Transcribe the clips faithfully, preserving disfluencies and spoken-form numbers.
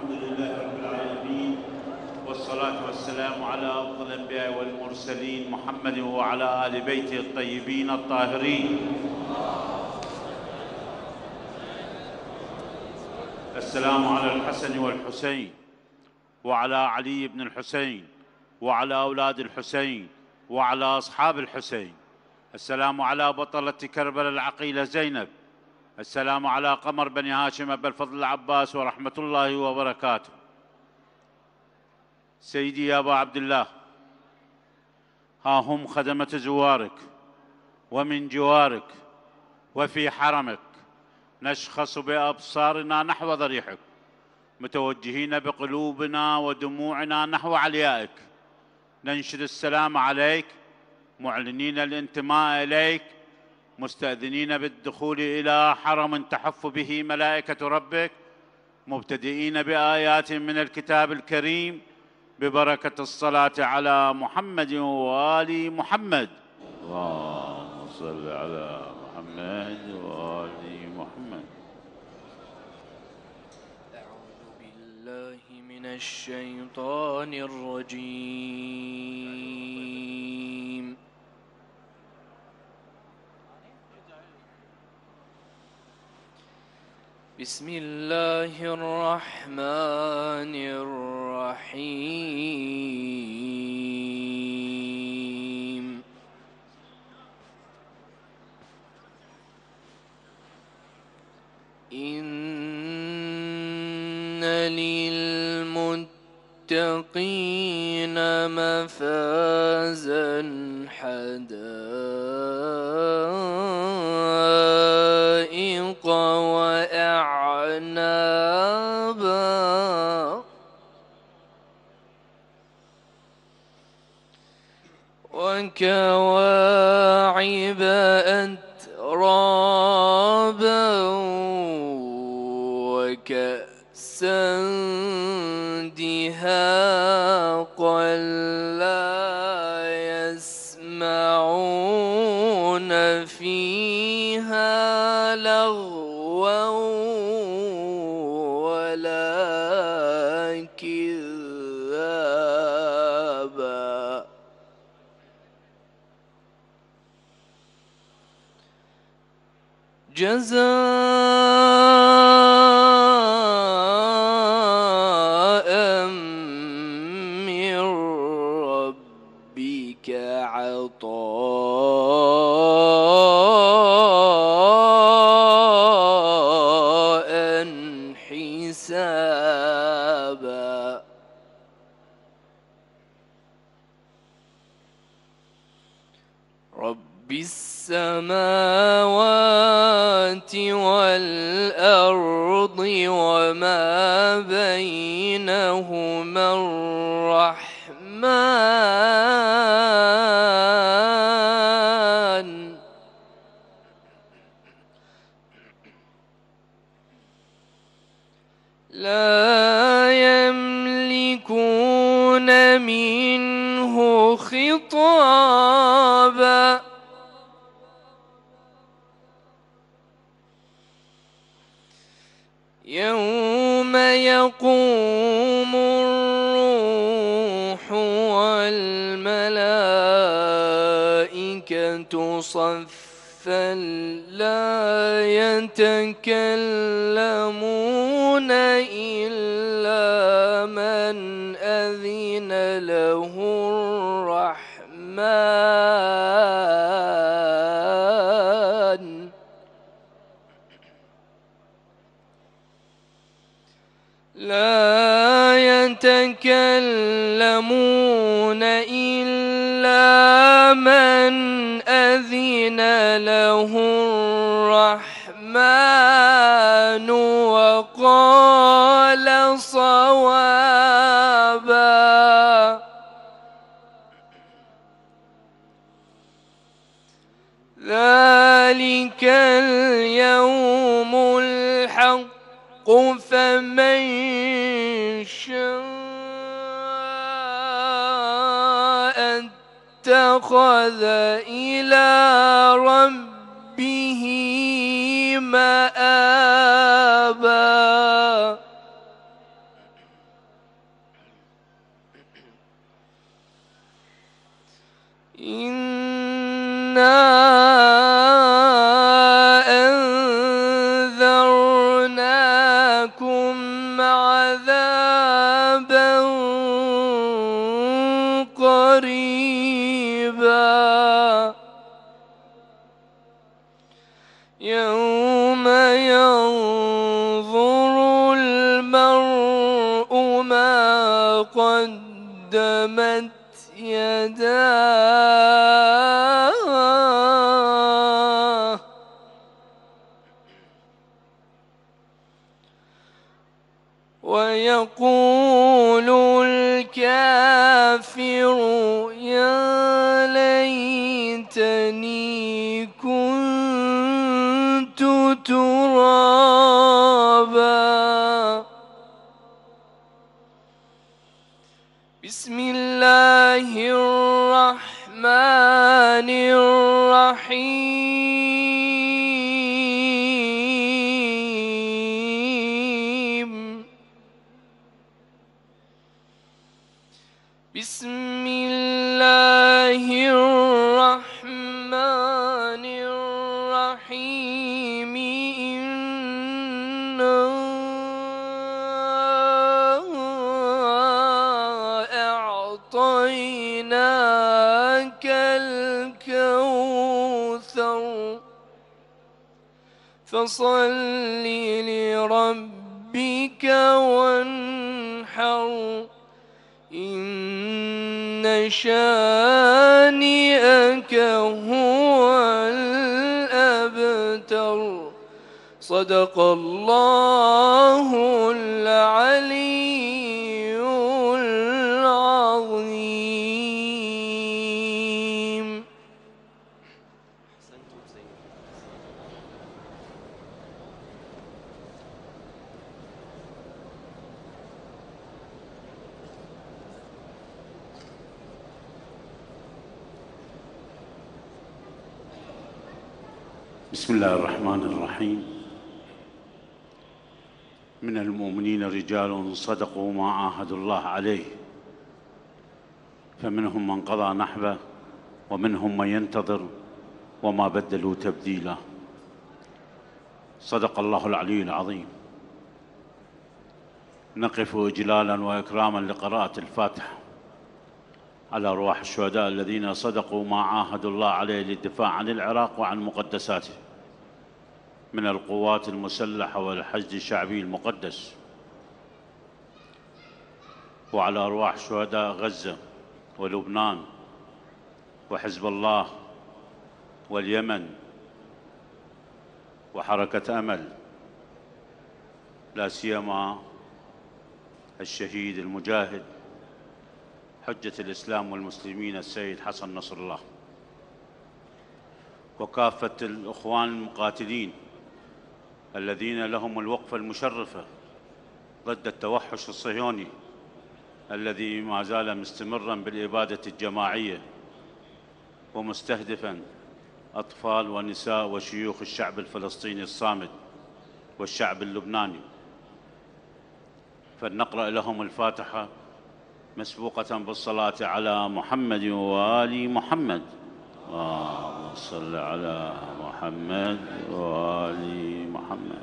الحمد لله رب العالمين، والصلاة والسلام على أفضل الأنبياء والمرسلين محمد وعلى آل بيته الطيبين الطاهرين. السلام على الحسن والحسين وعلى علي بن الحسين وعلى أولاد الحسين وعلى أصحاب الحسين. السلام على بطلة كربلاء العقيلة زينب. السلام على قمر بني هاشم أبا الفضل العباس ورحمة الله وبركاته. سيدي يا أبا عبد الله، ها هم خدمة زوارك ومن جوارك وفي حرمك، نشخص بأبصارنا نحو ضريحك، متوجهين بقلوبنا ودموعنا نحو عليائك، ننشد السلام عليك، معلنين الانتماء إليك، مستأذنين بالدخول إلى حرم تحف به ملائكة ربك، مبتدئين بآيات من الكتاب الكريم ببركة الصلاة على محمد وآل محمد. اللهم صل على محمد وآل محمد. أعوذ بالله من الشيطان الرجيم. بسم الله الرحمن الرحيم. إن للمتقين مفازا حدائق وأعنابا وكواعب أترابا وكأسا دهاقا لا يسمعون فيها لغوا ولا كذابا جزاء من ربك عطاء حسابا رب السماوات والأرض وما بينهما الرحمن لا يملكون منه خطابا يوم يقوم الروح والملائكة صفا لا يتكلمون إلا من أذن له الرحمن لا يتكلمون إلا من أذن له الرحمن وقال صوابا ذلك اليوم الحق فمن شاء اتخذ إلى ربه مآبا إنا أنذرناكم عذابا قريبا يوم ينظر المرء ما قدمت يداه ويقول الكافر يا ليتني كنت ترابا. بسم الله الرحمن الرحيم. بسم الله الرحمن الرحيم. إنا أعطيناك الكوثر فصل لربك وانحر إن شانئك هو الأبتر. صدق الله العلي العظيم. بسم الله الرحمن الرحيم. من المؤمنين رجال صدقوا ما عاهدوا الله عليه فمنهم من قضى نحبه ومنهم من ينتظر وما بدلوا تبديلا. صدق الله العلي العظيم. نقف إجلالا وإكراما لقراءة الفاتحة على أرواح الشهداء الذين صدقوا ما عاهدوا الله عليه للدفاع عن العراق وعن مقدساته من القوات المسلحة والحشد الشعبي المقدس، وعلى أرواح شهداء غزة ولبنان وحزب الله واليمن وحركة أمل، لا سيما الشهيد المجاهد حجة الإسلام والمسلمين السيد حسن نصر الله، وكافة الإخوان المقاتلين الذين لهم الوقفة المشرفة ضد التوحش الصهيوني الذي ما زال مستمراً بالإبادة الجماعية ومستهدفاً أطفال ونساء وشيوخ الشعب الفلسطيني الصامد والشعب اللبناني. فلنقرأ لهم الفاتحة مسبوقة بالصلاة على محمد وآل محمد. اللهم صل على محمد وآل محمد.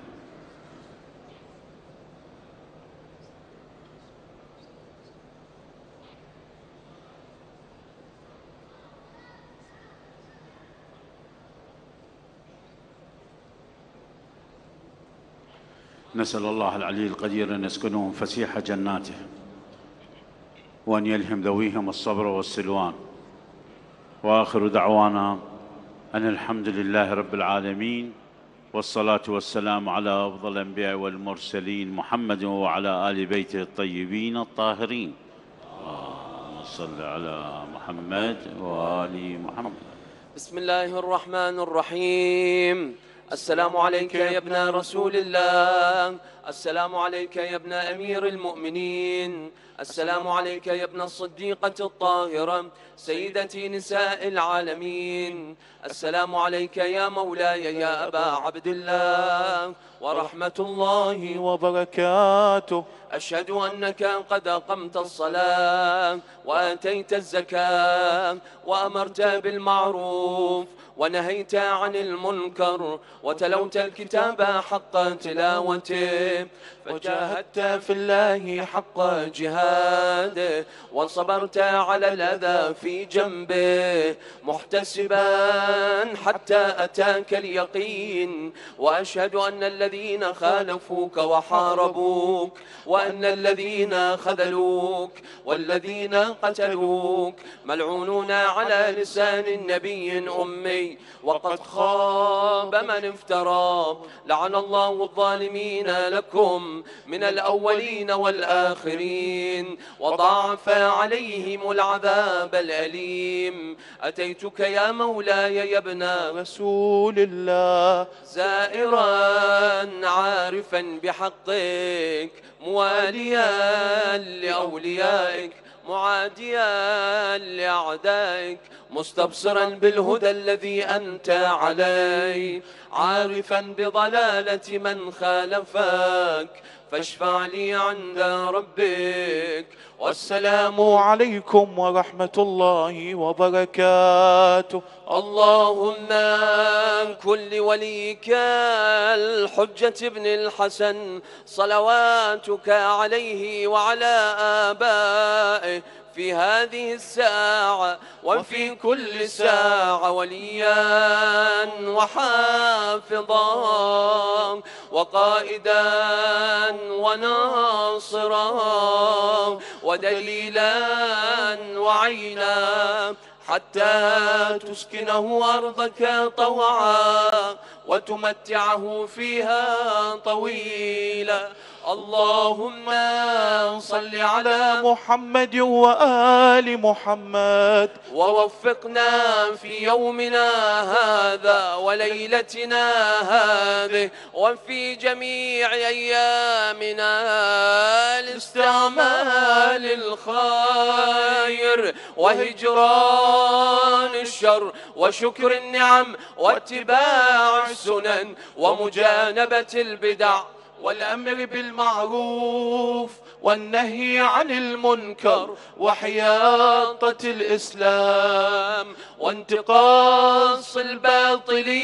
نسأل الله العلي القدير أن يسكنهم فسيح جناته وأن يلهم ذويهم الصبر والسلوان. وآخر دعوانا أن الحمد لله رب العالمين، والصلاة والسلام على أفضل الأنبياء والمرسلين محمد وعلى آل بيته الطيبين الطاهرين. اللهم صل على محمد وآل محمد. بسم الله الرحمن الرحيم. السلام عليك يا ابن رسول الله، السلام عليك يا ابن أمير المؤمنين، السلام عليك يا ابن الصديقة الطاهرة سيدتي نساء العالمين، السلام عليك يا مولاي يا أبا عبد الله. ورحمة الله وبركاته. أشهد أنك قد أقمت الصلاة وآتيت الزكاة وأمرت بالمعروف ونهيت عن المنكر وتلوت الكتاب حق تلاوته فجاهدت في الله حق جهاده وصبرت على الأذى في جنبه محتسبا حتى أتاك اليقين. وأشهد أن الذين خالفوك وحاربوك وأن الذين خذلوك والذين قتلوك ملعونون على لسان نبي أمي وقد خاب من افترى. لعن الله الظالمين لكم من الأولين والآخرين وضاعف عليهم العذاب الأليم. أتيتك يا مولاي يا ابن رسول الله زائرا عارفا بحقك مواليا لأوليائك معاديا لأعدائك مستبصرا بالهدى الذي أنت عليه عارفا بضلالة من خالفك فاشفع لي عند ربك. والسلام عليكم ورحمة الله وبركاته. اللهم كن لوليك الحجة بن الحسن صلواتك عليه وعلى آبائه في هذه الساعة وفي كل ساعة وليا وحافظا وقائدا وناصرا ودليلا وعينا حتى تسكنه أرضك طوعا وتمتعه فيها طويلا. اللهم صل على محمد وآل محمد ووفقنا في يومنا هذا وليلتنا هذه وفي جميع أيامنا لاستعمال الخير وهجران الشر وشكر النعم واتباع السنن ومجانبة البدع والأمر بالمعروف والنهي عن المنكر وحياطة الإسلام وانتقاص الباطل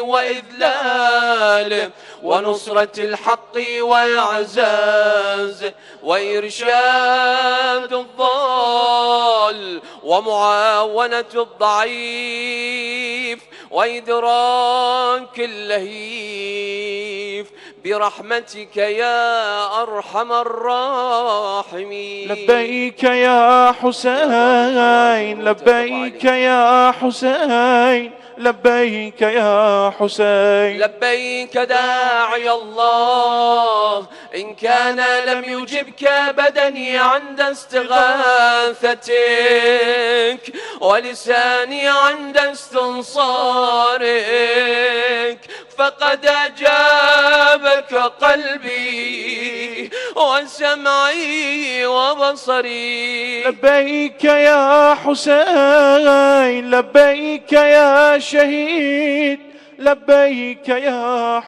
وإذلاله ونصرة الحق وإعزازه وإرشاد الضال ومعاونة الضعيف وإدراك اللهيف برحمتك يا أرحم الراحمين. لبيك يا حسين لبيك يا حسين لبيك يا حسين. لبيك داعي الله إن كان لم يجبك بدني عند استغاثتك ولساني عند استنصارك فقد أجابك قلبي وسمعي وبصري. لبيك يا حسين لبيك يا شهيد لبيك يا